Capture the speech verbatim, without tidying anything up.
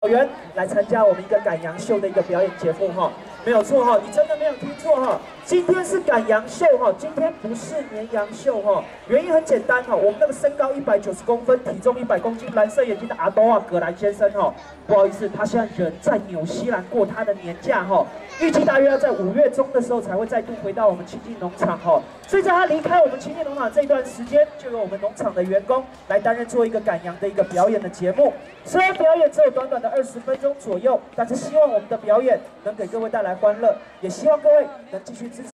员来参加我们一个赶羊秀的一个表演节目哈，没有错哈，你真的没有听错哈，今天是赶羊秀哈，今天不是绵羊秀哈，原因很简单哈，我们那个身高一百九十公分，体重一百公斤，蓝色眼睛的阿多啊葛兰先生哈，不好意思，他现在人在纽西兰过他的年假哈，预计大约要在五月中的时候才会再度回到我们清境农场哈，所以在他离开我们清境农场这一段时间，就由我们农场的员工来担任做一个赶羊的一个表演的节目，虽然表演只有短短的二十分钟左右，但是希望我们的表演能给各位带来欢乐，也希望各位能继续支持。